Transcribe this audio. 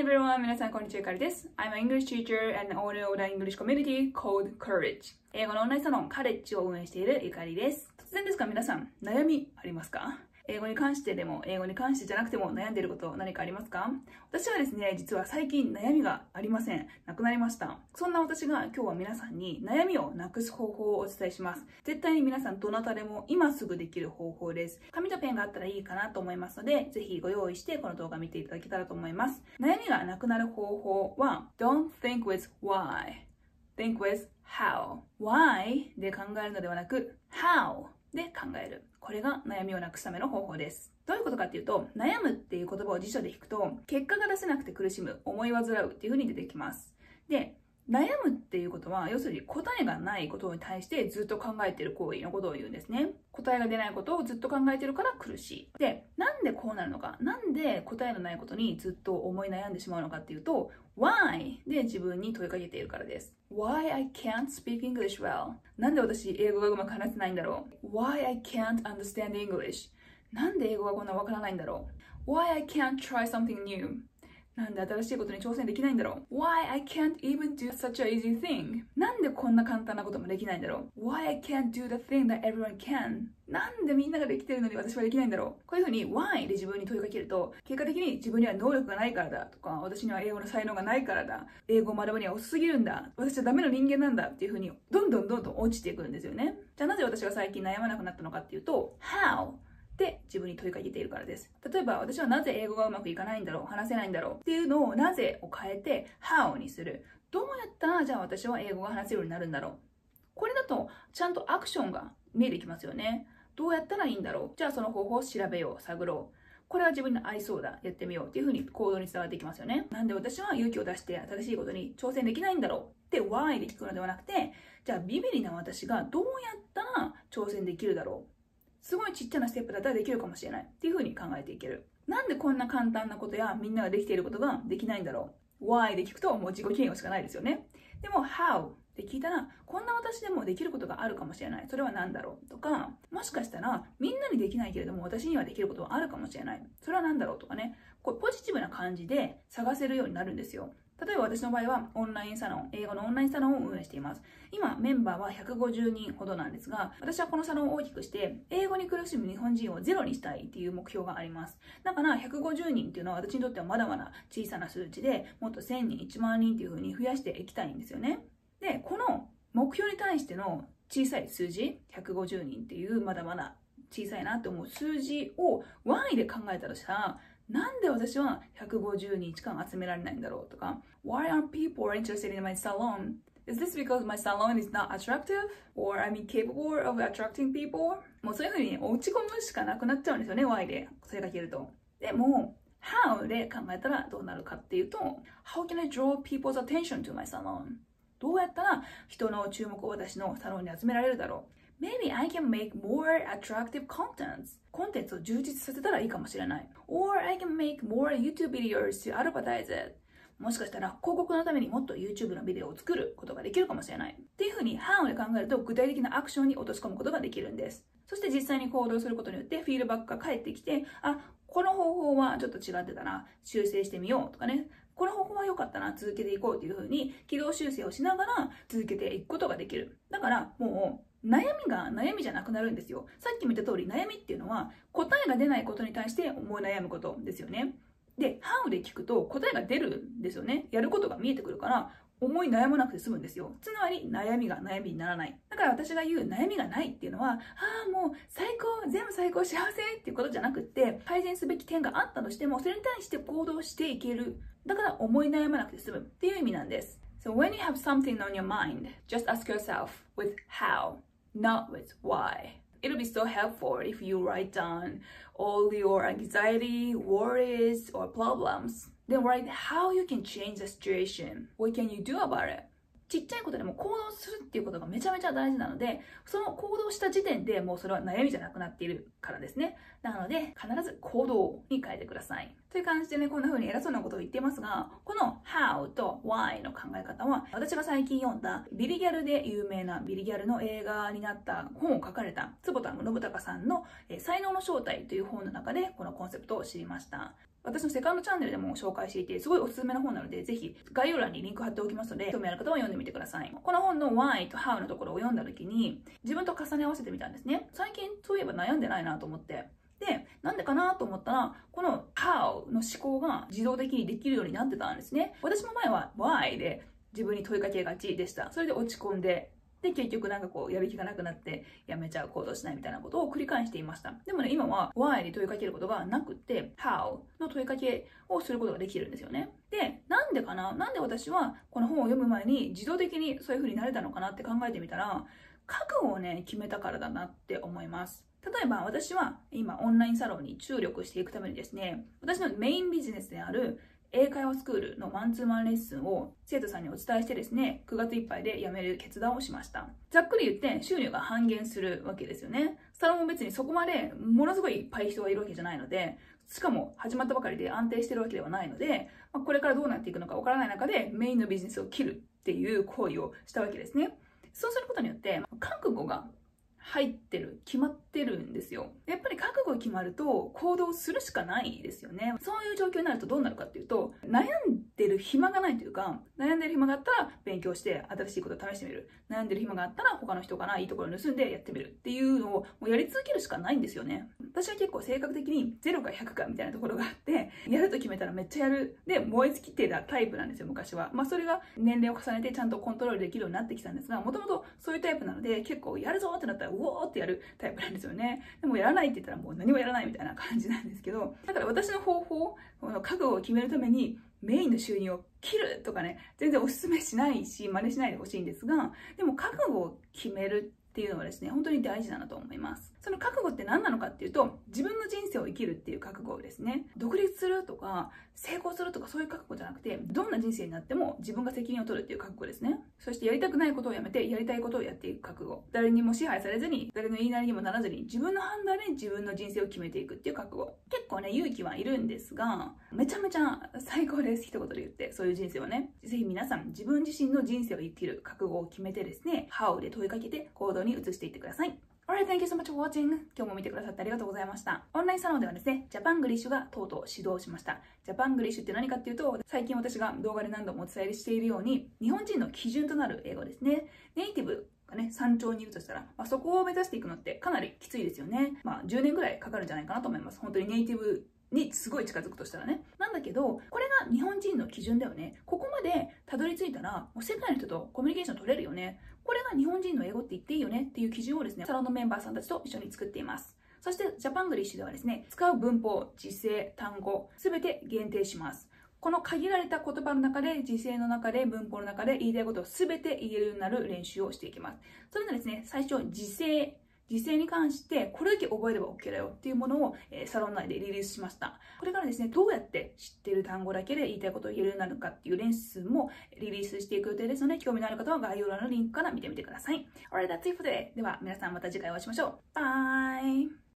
everyone! 皆さん、こんにちは、ゆかりです。I'm an English teacher and owner of the English community called Courage. 英語のオンラインサロン、カレッジを運営しているゆかりです。突然ですが、皆さん、悩みありますか？英語に関してでも、英語に関してじゃなくても悩んでいること何かありますか？私はですね、実は最近悩みがありません。なくなりました。そんな私が今日は皆さんに悩みをなくす方法をお伝えします。絶対に皆さんどなたでも今すぐできる方法です。紙とペンがあったらいいかなと思いますので、ぜひご用意してこの動画見ていただけたらと思います。悩みがなくなる方法は Don't think with why.Think with how.Why で考えるのではなく How で考える。これが悩みをなくすための方法です。どういうことかっていうと、悩むっていう言葉を辞書で引くと、結果が出せなくて苦しむ、思い煩うっていう風に出てきます。で、悩むっていうことは、要するに答えがないことに対してずっと考えている行為のことを言うんですね。答えが出ないことをずっと考えているから苦しい。で、なんでこうなるのか、なんで答えのないことにずっと思い悩んでしまうのかっていうと、Why で自分に問いかけているからです。Why I can't speak English well? なんで私英語がうまく話せないんだろう？ Why I can't understand English? なんで英語がこんなわからないんだろう？ Why I can't try something new?なんで新しいことに挑戦できないんだろう？ Why I can't even do such a easy thing? なんでこんな簡単なこともできないんだろう？ Why I can't do the thing that everyone can? なんでみんなができてるのに私はできないんだろう？こういうふうに Why で自分に問いかけると、結果的に自分には能力がないからだとか、私には英語の才能がないからだ、英語を学ぶには遅すぎるんだ、私はダメな人間なんだっていうふうにどんどん落ちていくんですよね。じゃあなぜ私が最近悩まなくなったのかっていうと、How?で自分に問いかけているからです。例えば私はなぜ英語がうまくいかないんだろう、話せないんだろうっていうのをなぜを変えて how にする。どうやったらじゃあ私は英語が話せるようになるんだろう。これだとちゃんとアクションが見えてきますよね。どうやったらいいんだろう。じゃあその方法を調べよう、探ろう。これは自分に合いそうだ、やってみようっていう風に行動に伝わってきますよね。なんで私は勇気を出して新しいことに挑戦できないんだろうって why で聞くのではなくて、じゃあビビリな私がどうやったら挑戦できるだろう。すごいちっちゃなステップだったらできるかもしれないっていう風に考えていける。なんでこんな簡単なことやみんなができていることができないんだろう？ Why で聞くともう自己嫌悪しかないですよね。でも How で聞いたら、こんな私でもできることがあるかもしれない。それは何だろうとか、もしかしたらみんなにできないけれども私にはできることはあるかもしれない。それは何だろうとかね。こうポジティブな感じで探せるようになるんですよ。例えば私の場合はオンラインサロン、英語のオンラインサロンを運営しています。今メンバーは150人ほどなんですが、私はこのサロンを大きくして英語に苦しむ日本人をゼロにしたいっていう目標があります。だから150人っていうのは私にとってはまだまだ小さな数値で、もっと1000人、1万人っていう風に増やしていきたいんですよね。で、この目標に対しての小さい数字、150人っていうまだまだ小さいなって思う数字を Y で考えたとしたら、なんで私は150日間集められないんだろうとか、Why aren't people interested in my salon? Is this because my salon is not attractive? Or I'm incapable of attracting people? もうそういう風に落ち込むしかなくなっちゃうんですよね、Y でそれかけると。でも、How で考えたらどうなるかっていうと、How can I draw people's attention to my salon? どうやったら人の注目を私のサロンに集められるだろう。Maybe I can make more attractive contents. コンテンツを充実させたらいいかもしれない。Or I can make more YouTube videos to advertise it. もしかしたら広告のためにもっと YouTube のビデオを作ることができるかもしれない。っていう風に How で考えると具体的なアクションに落とし込むことができるんです。そして実際に行動することによってフィードバックが返ってきて、あ、この方法はちょっと違ってたな、修正してみようとかね。この方法は良かったな、続けていこうっていう風に軌道修正をしながら続けていくことができる。だからもう悩みが悩みじゃなくなるんですよ。さっきも言った通り悩みっていうのは答えが出ないことに対して思い悩むことですよね。で、How で聞くと答えが出るんですよね。やることが見えてくるから思い悩まなくて済むんですよ。つまり悩みが悩みにならない。だから私が言う悩みがないっていうのは、もう最高、全部最高、幸せっていうことじゃなくって、改善すべき点があったとしても、それに対して行動していける。だから思い悩まなくて済むっていう意味なんです。So when you have something on your mind, just ask yourself with how.Not with why. It'll be so helpful if you write down all your anxiety, worries, or problems. Then write how you can change the situation. What can you do about it? ちっちゃいことでも行動するっていうことがめちゃめちゃ大事なので、その行動した時点でもうそれは悩みじゃなくなっているからですね。なので、必ず行動に変えてください。という感じでね、こんな風に偉そうなことを言っていますが、この how と why の考え方は、私が最近読んだビリギャルで有名なビリギャルの映画になった本を書かれた坪田信孝さんの才能の正体という本の中でこのコンセプトを知りました。 私のセカンドチャンネルでも紹介していて、すごいおすすめの本なので、ぜひ概要欄にリンク貼っておきますので、興味ある方は読んでみてください。この本の Why と How のところを読んだ時に、自分と重ね合わせてみたんですね。最近そういえば悩んでないなと思って。で、なんでかなと思ったら、この How の思考が自動的にできるようになってたんですね。私も前は Why で自分に問いかけがちでした。それで落ち込んで、で、結局なんかこう、やる気がなくなって、やめちゃう、行動しないみたいなことを繰り返していました。でもね、今は Why に問いかけることがなくて、How の問いかけをすることができるんですよね。で、なんでかな？なんで私はこの本を読む前に自動的にそういう風になれたのかなって考えてみたら、覚悟をね、決めたからだなって思います。例えば私は今オンラインサロンに注力していくためにですね、私のメインビジネスである英会話スクールのマンツーマンレッスンを生徒さんにお伝えしてですね、9月いっぱいで辞める決断をしました。ざっくり言って収入が半減するわけですよね。サロンも別にそこまでものすごいいっぱい人がいるわけじゃないので、しかも始まったばかりで安定してるわけではないので、これからどうなっていくのかわからない中でメインのビジネスを切るっていう行為をしたわけですね。そうすることによって覚悟が入ってる、決まってるんですよ。やっぱり覚悟が決まると行動するしかないですよね。そういう状況になるとどうなるかっていうと、悩んでる暇がないというか、悩んでる暇があったら勉強して新しいことを試してみる。悩んでる暇があったら他の人からいいところを盗んでやってみるっていうのをもうやり続けるしかないんですよね。私は結構性格的に0か100かみたいなところがあって、やると決めたらめっちゃやる。で、燃え尽きてたタイプなんですよ、昔は。それが年齢を重ねてちゃんとコントロールできるようになってきたんですが、もともとそういうタイプなので、結構やるぞってなったら、うおーってやるタイプなんですよね。でもやらないって言ったらもう何もやらないみたいな感じなんですけど、だから私の方法、この覚悟を決めるためにメインの収入を切るとかね、全然おすすめしないし、真似しないでほしいんですが、でも覚悟を決めるっていうのはですね、本当に大事だなと思います。その覚悟って何なのかっていうと、自分の人生を生きるっていう覚悟ですね。独立するとか、成功するとかそういう覚悟じゃなくて、どんな人生になっても自分が責任を取るっていう覚悟ですね。そしてやりたくないことをやめて、やりたいことをやっていく覚悟。誰にも支配されずに、誰の言いなりにもならずに、自分の判断で自分の人生を決めていくっていう覚悟。結構ね、勇気はいるんですが、めちゃめちゃ最高です。一言で言って、そういう人生をね。ぜひ皆さん、自分自身の人生を生きる覚悟を決めてですね、How で問いかけて行動に移していってください。Alright, thank you so much for watching. 今日も見てくださってありがとうございました。オンラインサロンではですね、ジャパングリッシュがとうとう始動しました。ジャパングリッシュって何かっていうと、最近私が動画で何度もお伝えしているように、日本人の基準となる英語ですね。ネイティブがね、山頂にいるとしたら、そこを目指していくのってかなりきついですよね。10年ぐらいかかるんじゃないかなと思います。本当にネイティブにすごい近づくとしたらね。なんだけど、これが日本人の基準だよね。ここまでたどり着いたら、もう世界の人とコミュニケーション取れるよね。これが日本人の英語って言っていいよねっていう基準をですね、サロンのメンバーさんたちと一緒に作っています。そして、ジャパングリッシュではですね、使う文法、時制、単語、すべて限定します。この限られた言葉の中で、時制の中で、文法の中で言いたいことをすべて言えるようになる練習をしていきます。それでですね、最初、時制に関してこれだけ覚えれば OK だよっていうものを、サロン内でリリースしました。これからですね、どうやって知っている単語だけで言いたいことを言えるようになるかっていうレッスンもリリースしていく予定ですので、興味のある方は概要欄のリンクから見てみてください。Alright, that's it for today. では皆さんまた次回お会いしましょう。バイ